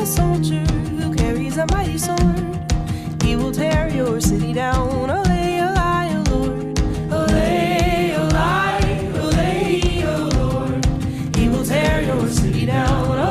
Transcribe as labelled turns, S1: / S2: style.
S1: a soldier who carries a mighty sword. He will tear your city down. Olay, olay, O Lord. Olay, olay, olay, O Lord. He will tear your city down.